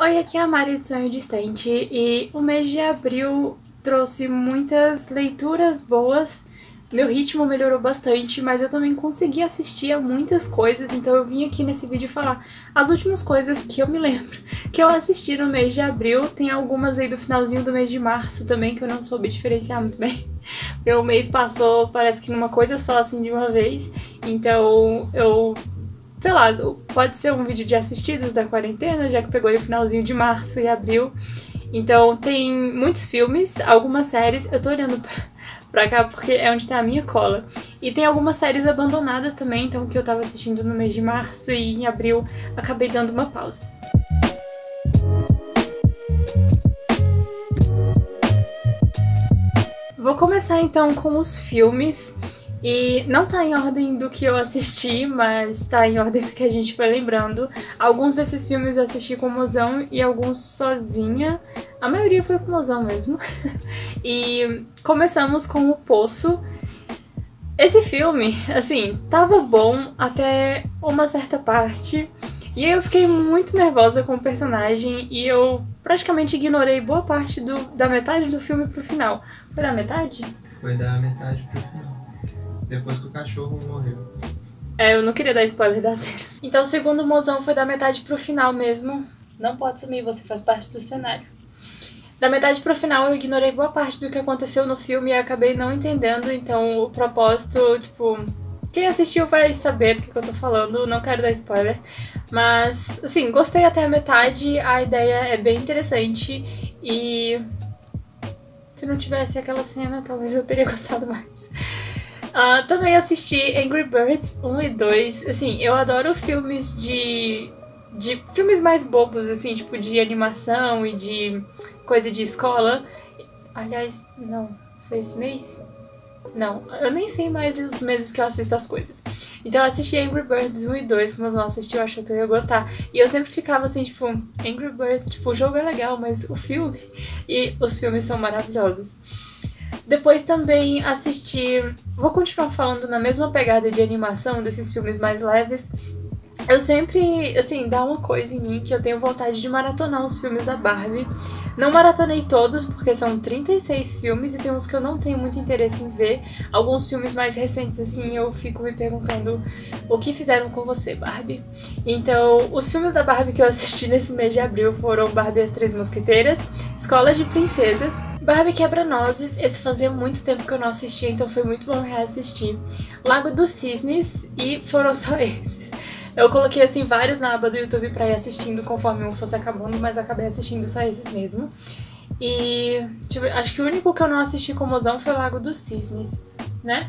Oi, aqui é a Mari do Sonho Distante e o mês de abril trouxe muitas leituras boas. Meu ritmo melhorou bastante, mas eu também consegui assistir a muitas coisas, então eu vim aqui nesse vídeo falar as últimas coisas que eu me lembro que eu assisti no mês de abril. Tem algumas aí do finalzinho do mês de março também que eu não soube diferenciar muito bem. Meu mês passou, parece que numa coisa só, assim, de uma vez, então sei lá, pode ser um vídeo de assistidos da quarentena, já que pegou aí o finalzinho de março e abril. Então tem muitos filmes, algumas séries, eu tô olhando pra cá porque é onde tá a minha cola. E tem algumas séries abandonadas também, então que eu tava assistindo no mês de março e em abril acabei dando uma pausa. Vou começar então com os filmes. E não tá em ordem do que eu assisti, mas tá em ordem do que a gente foi lembrando. Alguns desses filmes eu assisti com o mozão e alguns sozinha. A maioria foi com o mozão mesmo. E começamos com O Poço. Esse filme, assim, tava bom até uma certa parte. E aí eu fiquei muito nervosa com o personagem e eu praticamente ignorei boa parte da metade do filme pro final. Foi da metade? Foi da metade pro final. Depois que o cachorro morreu. Eu não queria dar spoiler da cena. Então, segundo o mozão, foi da metade pro final mesmo. Não pode sumir, você faz parte do cenário. Da metade pro final, eu ignorei boa parte do que aconteceu no filme e acabei não entendendo. Então, o propósito, tipo... Quem assistiu vai saber do que eu tô falando, não quero dar spoiler. Mas, assim, gostei até a metade, a ideia é bem interessante. E... se não tivesse aquela cena, talvez eu teria gostado mais. Também assisti Angry Birds 1 e 2. Assim, eu adoro filmes de filmes mais bobos, assim, tipo de animação e de coisa de escola. Aliás, não, foi esse mês? Não, eu nem sei mais os meses que eu assisto as coisas. Então eu assisti Angry Birds 1 e 2, mas não assisti, eu achei que eu ia gostar. E eu sempre ficava assim, tipo, Angry Birds, tipo, o jogo é legal, mas o filme... E os filmes são maravilhosos. Depois também assisti... Vou continuar falando na mesma pegada de animação, desses filmes mais leves. Eu sempre, assim, dá uma coisa em mim que eu tenho vontade de maratonar os filmes da Barbie. Não maratonei todos, porque são 36 filmes e tem uns que eu não tenho muito interesse em ver. Alguns filmes mais recentes, assim, eu fico me perguntando o que fizeram com você, Barbie? Então, os filmes da Barbie que eu assisti nesse mês de abril foram Barbie e as Três Mosqueteiras, Escola de Princesas, Barbie Quebra-Nozes, esse fazia muito tempo que eu não assistia, então foi muito bom reassistir. Lago dos Cisnes, e foram só esses. Eu coloquei, assim, vários na aba do YouTube pra ir assistindo conforme um fosse acabando, mas acabei assistindo só esses mesmo. E acho que o único que eu não assisti com o mozão foi o Lago dos Cisnes, né?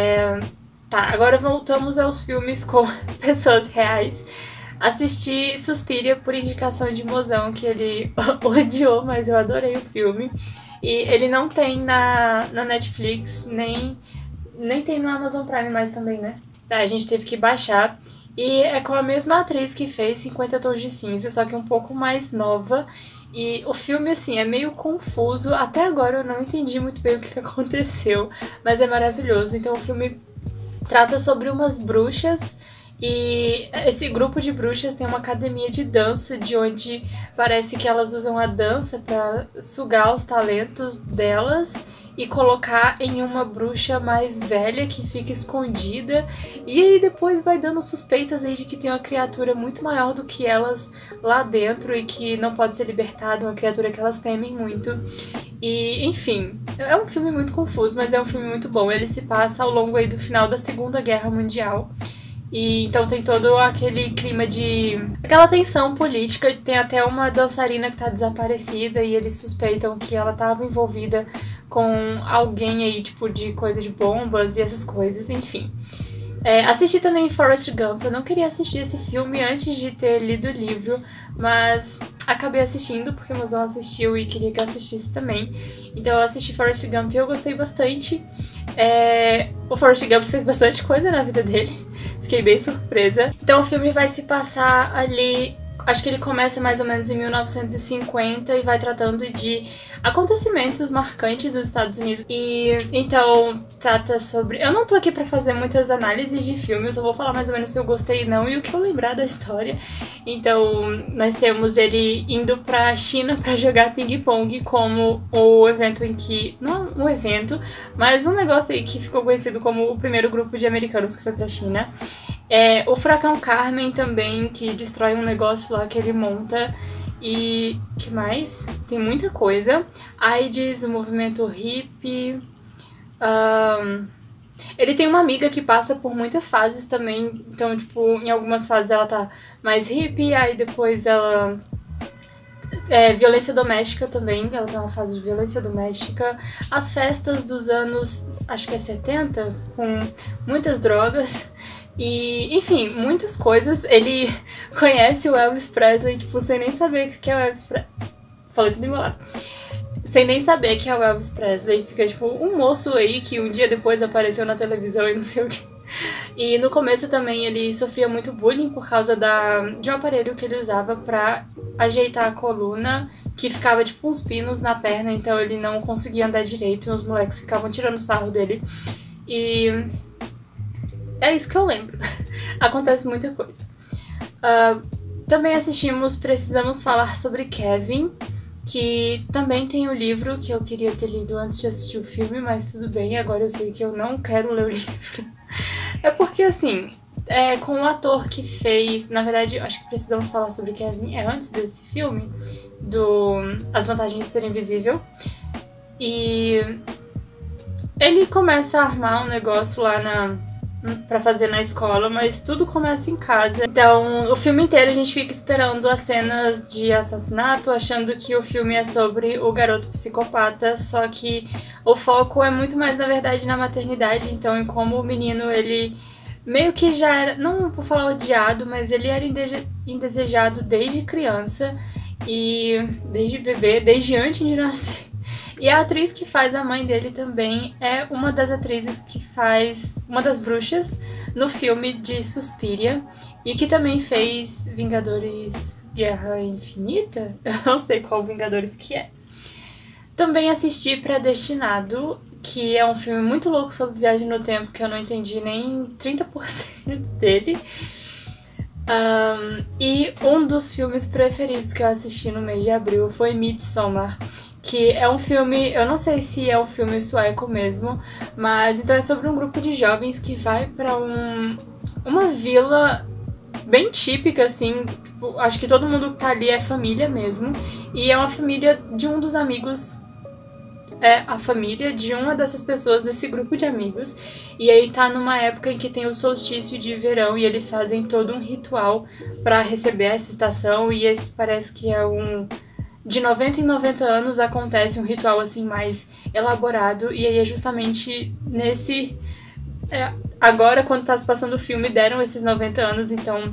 Tá, agora voltamos aos filmes com pessoas reais. Assisti Suspiria por indicação de mozão, que ele odiou, mas eu adorei o filme. E ele não tem na Netflix, nem tem no Amazon Prime mais também, né? Tá, a gente teve que baixar. E é com a mesma atriz que fez 50 Tons de Cinza, só que um pouco mais nova. E o filme, assim, é meio confuso. Até agora eu não entendi muito bem o que aconteceu, mas é maravilhoso. Então o filme trata sobre umas bruxas. E esse grupo de bruxas tem uma academia de dança, de onde parece que elas usam a dança pra sugar os talentos delas e colocar em uma bruxa mais velha que fica escondida. E aí depois vai dando suspeitas aí de que tem uma criatura muito maior do que elas lá dentro e que não pode ser libertada, uma criatura que elas temem muito. E, enfim, é um filme muito confuso, mas é um filme muito bom. Ele se passa ao longo aí do final da Segunda Guerra Mundial. E então tem todo aquele clima de... aquela tensão política. Tem até uma dançarina que tá desaparecida e eles suspeitam que ela tava envolvida com alguém aí, tipo, de coisa de bombas e essas coisas, enfim. Assisti também Forrest Gump. Eu não queria assistir esse filme antes de ter lido o livro, mas acabei assistindo porque o mozão assistiu e queria que eu assistisse também. Então eu assisti Forrest Gump e eu gostei bastante. O Forrest Gump fez bastante coisa na vida dele. Fiquei bem surpresa. Então o filme vai se passar ali Acho que ele começa mais ou menos em 1950 e vai tratando de acontecimentos marcantes dos Estados Unidos. E então trata sobre... Eu não tô aqui pra fazer muitas análises de filme, eu só vou falar mais ou menos se eu gostei ou não e o que eu lembrar da história. Então nós temos ele indo pra China pra jogar ping-pong, como o evento em que... Não um evento, mas um negócio aí que ficou conhecido como o primeiro grupo de americanos que foi pra China. O Furacão Carmen também, que destrói um negócio lá que ele monta. E que mais? Tem muita coisa. AIDS, o movimento hippie. Ele tem uma amiga que passa por muitas fases também. Então, tipo, em algumas fases ela tá mais hippie, aí depois ela... violência doméstica também, ela tem uma fase de violência doméstica. As festas dos anos, acho que é 70, com muitas drogas. E, enfim, muitas coisas. Ele conhece o Elvis Presley, tipo, sem nem saber que é o Elvis Presley. Falei tudo embolado. Sem nem saber que é o Elvis Presley. Fica, tipo, um moço aí que um dia depois apareceu na televisão e não sei o que. E no começo também ele sofria muito bullying por causa de um aparelho que ele usava pra ajeitar a coluna, que ficava, tipo, uns pinos na perna, então ele não conseguia andar direito e os moleques ficavam tirando sarro dele. E... é isso que eu lembro. Acontece muita coisa. Também assistimos Precisamos Falar sobre Kevin, que também tem o livro que eu queria ter lido antes de assistir o filme, mas tudo bem, agora eu sei que eu não quero ler o livro. É porque, assim, com o ator que fez... Na verdade, acho que Precisamos Falar sobre Kevin é antes desse filme, do As Vantagens de Ser Invisível. E ele começa a armar um negócio lá pra fazer na escola, mas tudo começa em casa. Então, o filme inteiro a gente fica esperando as cenas de assassinato, achando que o filme é sobre o garoto psicopata, só que o foco é muito mais, na verdade, na maternidade, então, em como o menino, ele meio que já era, não vou falar odiado, mas ele era indesejado desde criança, e desde bebê, desde antes de nascer. E a atriz que faz a mãe dele também é uma das atrizes que faz uma das bruxas no filme de Suspiria e que também fez Vingadores Guerra Infinita? Eu não sei qual Vingadores que é. Também assisti Predestinado, que é um filme muito louco sobre viagem no tempo que eu não entendi nem 30% dele. E um dos filmes preferidos que eu assisti no mês de abril foi Midsommar, que é um filme, eu não sei se é um filme sueco mesmo, mas então é sobre um grupo de jovens que vai pra uma vila bem típica, assim, tipo, acho que todo mundo que tá ali é família mesmo, e é uma família de um dos amigos, a família de uma dessas pessoas desse grupo de amigos, e aí tá numa época em que tem o solstício de verão e eles fazem todo um ritual pra receber essa estação, e esse parece que é de 90 em 90 anos acontece um ritual assim mais elaborado, e aí é justamente nesse... agora, quando tá se passando o filme, deram esses 90 anos, então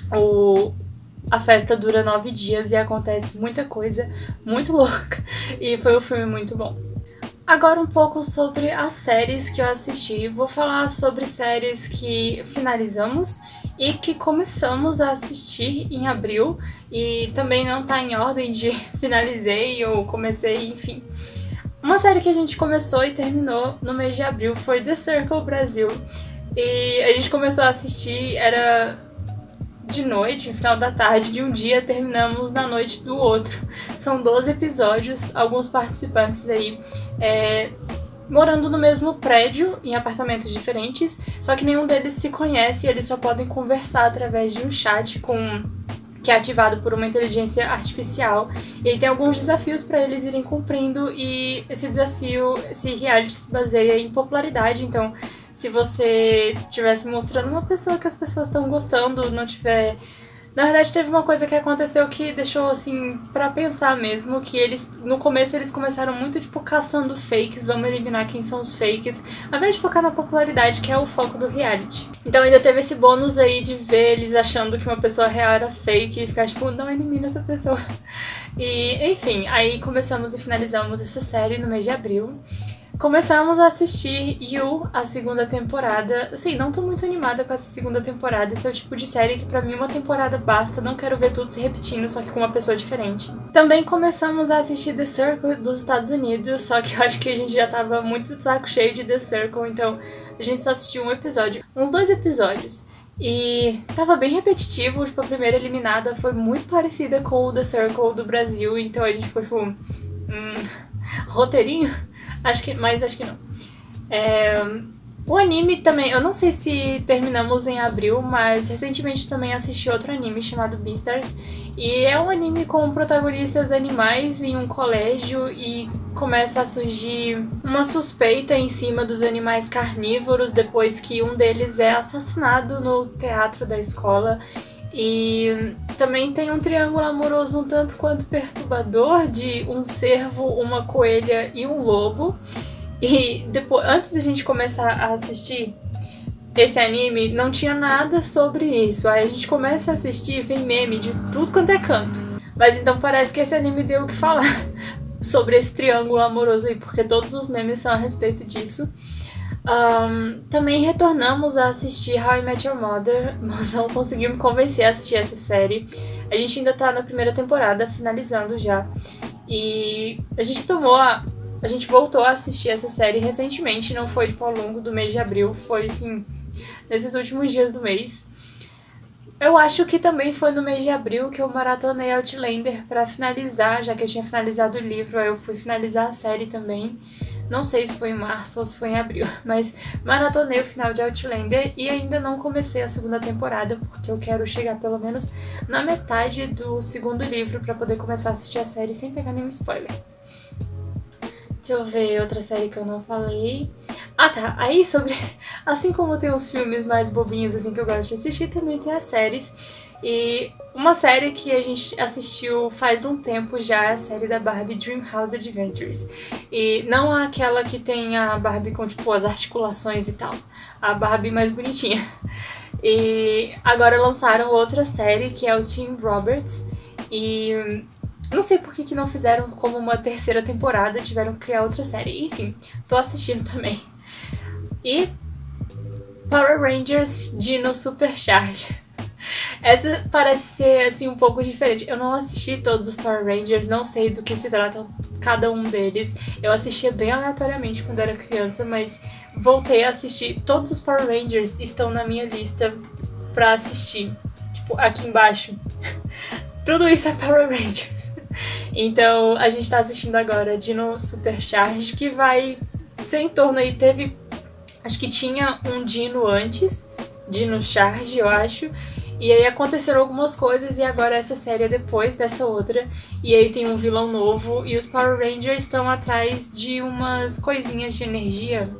a festa dura 9 dias e acontece muita coisa muito louca, e foi um filme muito bom. Agora um pouco sobre as séries que eu assisti. Vou falar sobre séries que finalizamos e que começamos a assistir em abril, e também não tá em ordem de finalizei ou comecei, enfim. Uma série que a gente começou e terminou no mês de abril foi The Circle Brasil, e a gente começou a assistir, era de noite, no final da tarde de um dia, terminamos na noite do outro. São 12 episódios, alguns participantes aí morando no mesmo prédio, em apartamentos diferentes, só que nenhum deles se conhece e eles só podem conversar através de um chat que é ativado por uma inteligência artificial. E aí tem alguns desafios para eles irem cumprindo, e esse reality se baseia em popularidade, então se você estivesse mostrando uma pessoa que as pessoas estão gostando, não tiver... Na verdade, teve uma coisa que aconteceu que deixou, assim, pra pensar mesmo, que no começo eles começaram muito, tipo, caçando fakes, vamos eliminar quem são os fakes, ao invés de focar na popularidade, que é o foco do reality. Então ainda teve esse bônus aí de ver eles achando que uma pessoa real era fake e ficar, tipo, não elimina essa pessoa. E, enfim, aí começamos e finalizamos essa série no mês de abril. começamos a assistir You, a segunda temporada. Assim, não tô muito animada com essa segunda temporada. Esse é o tipo de série que pra mim uma temporada basta. Não quero ver tudo se repetindo, só que com uma pessoa diferente. Também começamos a assistir The Circle dos Estados Unidos, só que eu acho que a gente já tava muito de saco cheio de The Circle, então a gente só assistiu um episódio, uns 2 episódios. E tava bem repetitivo, tipo, a primeira eliminada foi muito parecida com o The Circle do Brasil, então a gente ficou tipo, roteirinho? Acho que não. O anime também, eu não sei se terminamos em abril, mas recentemente também assisti outro anime chamado Beastars. E é um anime com protagonistas animais em um colégio e começa a surgir uma suspeita em cima dos animais carnívoros depois que um deles é assassinado no teatro da escola. E também tem um triângulo amoroso um tanto quanto perturbador de um cervo, uma coelha e um lobo. E depois, antes da gente começar a assistir esse anime, não tinha nada sobre isso. Aí a gente começa a assistir e vem meme de tudo quanto é canto. Mas então parece que esse anime deu o que falar sobre esse triângulo amoroso aí, porque todos os memes são a respeito disso. Também retornamos a assistir How I Met Your Mother, mas não conseguimos me convencer a assistir essa série. A gente ainda tá na primeira temporada, finalizando já. E a gente voltou a assistir essa série recentemente, não foi tipo ao longo do mês de abril, foi assim, nesses últimos dias do mês. Eu acho que também foi no mês de abril que eu maratonei Outlander pra finalizar, já que eu tinha finalizado o livro, aí eu fui finalizar a série também. Não sei se foi em março ou se foi em abril, mas maratonei o final de Outlander e ainda não comecei a segunda temporada, porque eu quero chegar pelo menos na metade do segundo livro pra poder começar a assistir a série sem pegar nenhum spoiler. Deixa eu ver outra série que eu não falei. Ah tá, aí sobre... Assim como tem uns filmes mais bobinhos assim que eu gosto de assistir, também tem as séries. E uma série que a gente assistiu faz um tempo já é a série da Barbie Dream House Adventures. E não aquela que tem a Barbie com tipo as articulações e tal. A Barbie mais bonitinha. E agora lançaram outra série que é o Team Roberts. E... não sei por que não fizeram como uma terceira temporada, tiveram que criar outra série. Enfim, tô assistindo também. E Power Rangers Dino Supercharge. Essa parece ser assim um pouco diferente. Eu não assisti todos os Power Rangers, não sei do que se trata cada um deles. Eu assistia bem aleatoriamente quando era criança, mas voltei a assistir. Todos os Power Rangers estão na minha lista pra assistir. Tipo, aqui embaixo. Tudo isso é Power Rangers. Então a gente tá assistindo agora Dino Supercharge, que vai ser em torno aí, teve... acho que tinha um Dino antes, Dino Charge, eu acho. E aí aconteceram algumas coisas e agora essa série é depois dessa outra. E aí tem um vilão novo e os Power Rangers estão atrás de umas coisinhas de energia.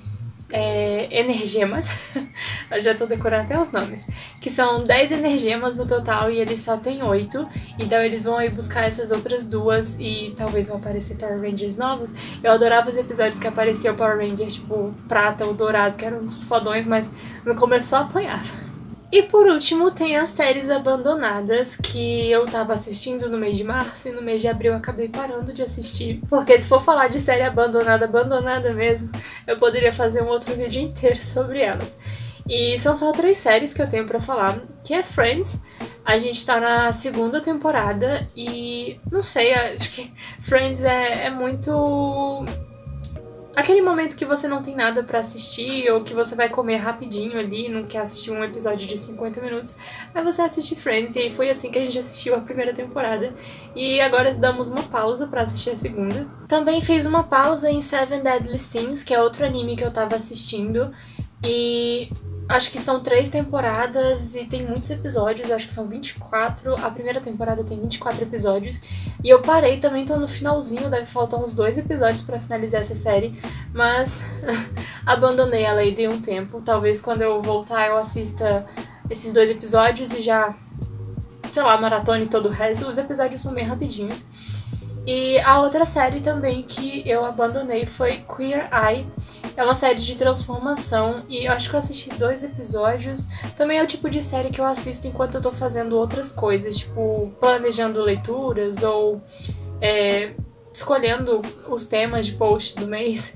Energemas. Eu já tô decorando até os nomes. Que são 10 energemas no total e eles só tem 8. Então eles vão aí buscar essas outras 2 e talvez vão aparecer Power Rangers novos. Eu adorava os episódios que aparecia o Power Ranger, tipo, prata ou dourado, que eram uns fodões, mas no começo só apanhava. E por último tem as séries abandonadas que eu tava assistindo no mês de março e no mês de abril eu acabei parando de assistir. Porque se for falar de série abandonada mesmo, eu poderia fazer um outro vídeo inteiro sobre elas. E são só 3 séries que eu tenho pra falar, que é Friends. A gente tá na segunda temporada e não sei, acho que Friends é muito... aquele momento que você não tem nada pra assistir ou que você vai comer rapidinho ali, não quer assistir um episódio de 50 minutos, aí você assiste Friends, e aí foi assim que a gente assistiu a primeira temporada. E agora damos uma pausa pra assistir a segunda. Também fez uma pausa em Seven Deadly Sins, que é outro anime que eu tava assistindo, e acho que são 3 temporadas e tem muitos episódios, acho que são 24. A primeira temporada tem 24 episódios. E eu parei também, tô no finalzinho, deve faltar uns 2 episódios pra finalizar essa série. Mas abandonei ela e dei um tempo. Talvez quando eu voltar eu assista esses 2 episódios e já, sei lá, maratone todo o resto. Os episódios são bem rapidinhos. E a outra série também que eu abandonei foi Queer Eye. É uma série de transformação e eu acho que eu assisti 2 episódios. Também é o tipo de série que eu assisto enquanto eu tô fazendo outras coisas, tipo planejando leituras ou escolhendo os temas de post do mês.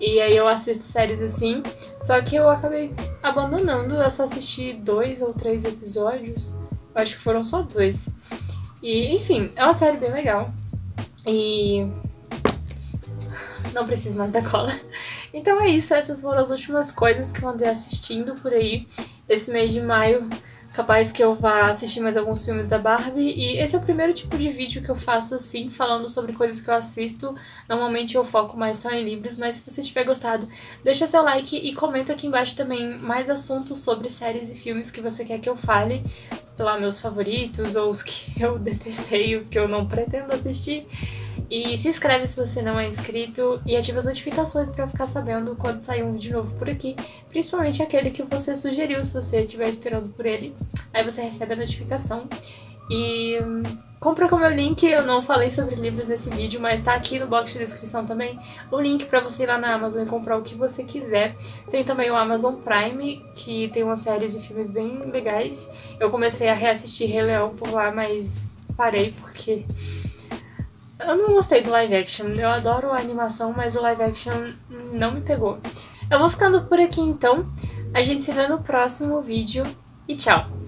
E aí eu assisto séries assim, só que eu acabei abandonando, eu só assisti 2 ou 3 episódios, eu acho que foram só 2. E, enfim, é uma série bem legal. E não preciso mais da cola. Então é isso, essas foram as últimas coisas que eu andei assistindo por aí. Esse mês de maio, capaz que eu vá assistir mais alguns filmes da Barbie. E esse é o primeiro tipo de vídeo que eu faço assim, falando sobre coisas que eu assisto. Normalmente eu foco mais só em livros, mas se você tiver gostado, deixa seu like e comenta aqui embaixo também mais assuntos sobre séries e filmes que você quer que eu fale. Sei lá, meus favoritos, ou os que eu detestei, os que eu não pretendo assistir. E se inscreve se você não é inscrito e ativa as notificações pra ficar sabendo quando sair um vídeo novo por aqui. Principalmente aquele que você sugeriu, se você estiver esperando por ele. Aí você recebe a notificação. E compra com o meu link, eu não falei sobre livros nesse vídeo, mas tá aqui no box de descrição também o link pra você ir lá na Amazon e comprar o que você quiser. Tem também o Amazon Prime, que tem umas séries e filmes bem legais. Eu comecei a reassistir Rei Leão por lá, mas parei porque eu não gostei do live action. Eu adoro a animação, mas o live action não me pegou. Eu vou ficando por aqui então. A gente se vê no próximo vídeo e tchau!